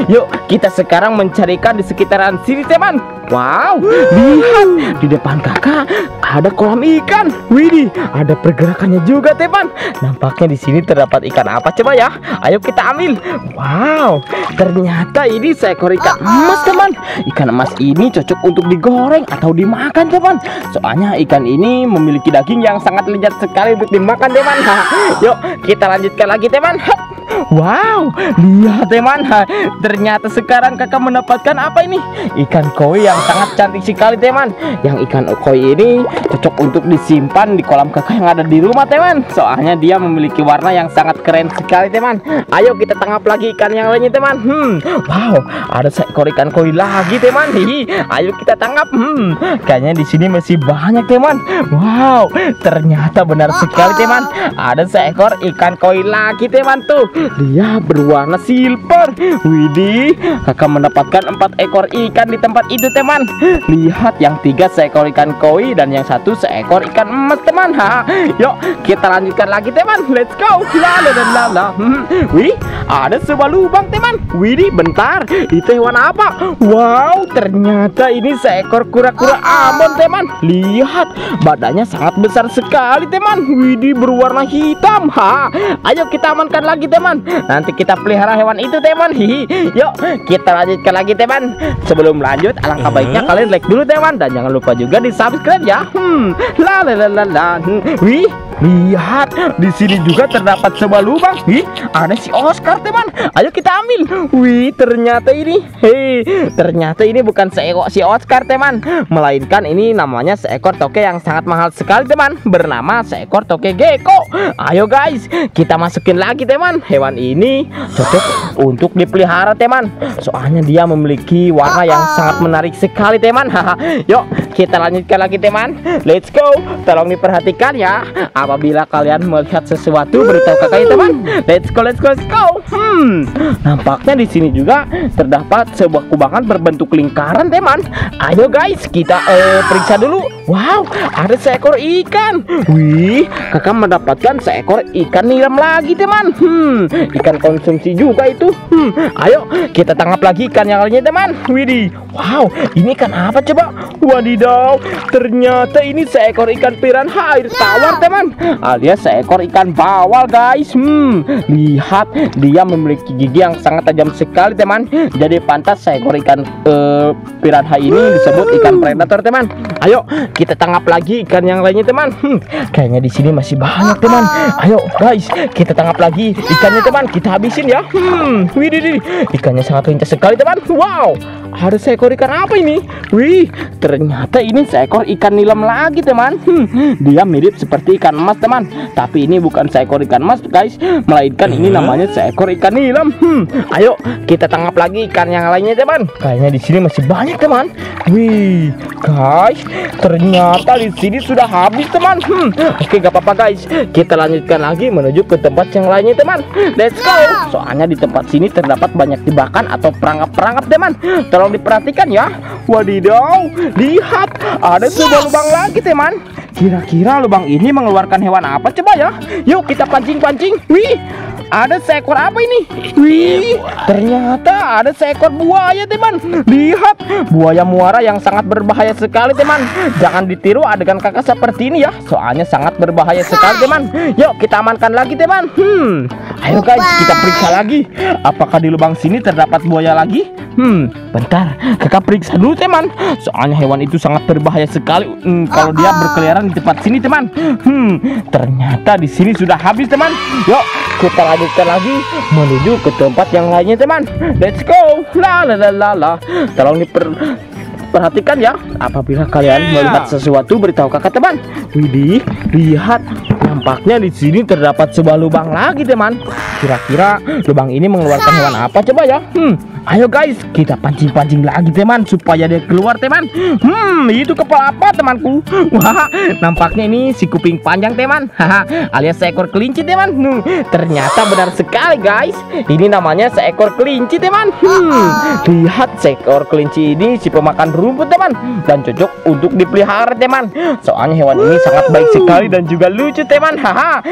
Yuk kita sekarang mencarikan di sekitaran sini teman. Wow, lihat di depan kakak ada kolam ikan. Widih, ada pergerakannya juga teman. Nampaknya di sini terdapat ikan apa coba ya? Ayo kita ambil. Wow, ternyata ini seekor ikan emas teman. Ikan emas ini cocok untuk digoreng atau dimakan teman. Soalnya ikan ini memiliki daging yang sangat lezat sekali untuk dimakan teman. Yuk kita lanjutkan lagi teman. Wow, lihat teman, ternyata sekarang kakak mendapatkan apa ini? Ikan koi yang sangat cantik sekali teman. Yang ikan koi ini cocok untuk disimpan di kolam kakak yang ada di rumah teman. Soalnya dia memiliki warna yang sangat keren sekali teman. Ayo kita tangkap lagi ikan yang lainnya teman. Wow, ada seekor ikan koi lagi teman. Ayo kita tangkap. Kayaknya di sini masih banyak teman. Wow, ternyata benar sekali teman. Ada seekor ikan koi lagi teman tuh. Dia berwarna silver. Widih, kakak mendapatkan 4 ekor ikan di tempat itu teman. Lihat, yang 3 seekor ikan koi dan yang 1 seekor ikan emas teman. Yuk kita lanjutkan lagi teman. Let's go. Wih, ada sebuah lubang teman. Widih, bentar, itu hewan apa? Wow, ternyata ini seekor kura-kura Ambon teman. Lihat, badannya sangat besar sekali teman. Widih, berwarna hitam. Ayo kita amankan lagi teman. Nanti kita pelihara hewan itu teman. Yuk kita lanjutkan lagi teman. Sebelum lanjut, alangkah baiknya kalian like dulu teman. Dan jangan lupa juga di subscribe ya. Wih, lihat, di sini juga terdapat sebuah lubang. Ada si Oscar teman. Ayo kita ambil. Wih, ternyata ini ternyata ini bukan si Oscar teman, melainkan ini namanya seekor toke yang sangat mahal sekali teman, bernama seekor toke gecko. Ayo guys, kita masukin lagi teman. Hewan ini cocok untuk dipelihara teman. Soalnya dia memiliki warna yang sangat menarik sekali teman. Yuk kita lanjutkan lagi teman. Let's go. Tolong diperhatikan ya. Apabila kalian melihat sesuatu, beritahu kakak ya teman. Let's go, let's go, let's go. Nampaknya di sini juga terdapat sebuah kubangan berbentuk lingkaran teman. Ayo guys, kita periksa dulu. Wow, ada seekor ikan. Wih, kakak mendapatkan seekor ikan nilam lagi teman. Ikan konsumsi juga itu. Ayo kita tangkap lagi ikan yang lainnya teman. Widih, wow, ini ikan apa coba? Wadidaw, ternyata ini seekor ikan piranha air tawar teman, alias seekor ikan bawal guys. Lihat, dia memiliki gigi yang sangat tajam sekali teman. Jadi pantas seekor ikan piranha ini disebut ikan predator teman. Ayo kita tangkap lagi ikan yang lainnya teman. Kayaknya di sini masih banyak teman. Ayo guys, kita tangkap lagi ikannya teman. Kita habisin ya. Widih, ikannya sangat lincah sekali teman. Wow, ada seekor ikan apa ini? Wih, ternyata ini seekor ikan nilam lagi teman. Dia mirip seperti ikan emas teman, tapi ini bukan seekor ikan emas guys, melainkan ini namanya seekor ikan nilam. Ayo kita tangkap lagi ikan yang lainnya teman. Kayaknya di sini masih banyak teman. Wih guys, ternyata di sini sudah habis teman. Oke, gak apa-apa guys, kita lanjutkan lagi menuju ke tempat yang lainnya teman. Let's go. Soalnya di tempat sini terdapat banyak jebakan atau perangkap-perangkap teman. Tolong diperhatikan ya. Wadidaw, lihat, ada sebuah lubang lagi teman. Kira-kira lubang ini mengeluarkan hewan apa coba ya? Yuk kita pancing-pancing. Wih, ada seekor apa ini? Wih, ternyata ada seekor buaya teman. Lihat, buaya muara yang sangat berbahaya sekali teman. Jangan ditiru adegan kakak seperti ini ya, soalnya sangat berbahaya sekali teman. Yuk kita amankan lagi teman. Ayo guys, kita periksa lagi. Apakah di lubang sini terdapat buaya lagi? Bentar, kakak periksa dulu teman. Soalnya hewan itu sangat berbahaya sekali kalau dia berkeliaran di tempat sini teman. Ternyata di sini sudah habis teman. Yuk kita lanjutkan lagi menuju ke tempat yang lainnya teman. Let's go. Tolong perhatikan ya. Apabila kalian melihat sesuatu, beritahu kakak teman. Widih, lihat, nampaknya di sini terdapat sebuah lubang lagi teman. Kira-kira lubang ini mengeluarkan hewan apa coba ya? Ayo guys, kita pancing-pancing lagi teman, supaya dia keluar teman. Itu kepala apa temanku? Wah, nampaknya ini si kuping panjang teman. Alias seekor kelinci teman. Ternyata benar sekali guys, ini namanya seekor kelinci teman. Lihat, seekor kelinci ini si pemakan rumput teman, dan cocok untuk dipelihara teman. Soalnya hewan ini sangat baik sekali dan juga lucu teman.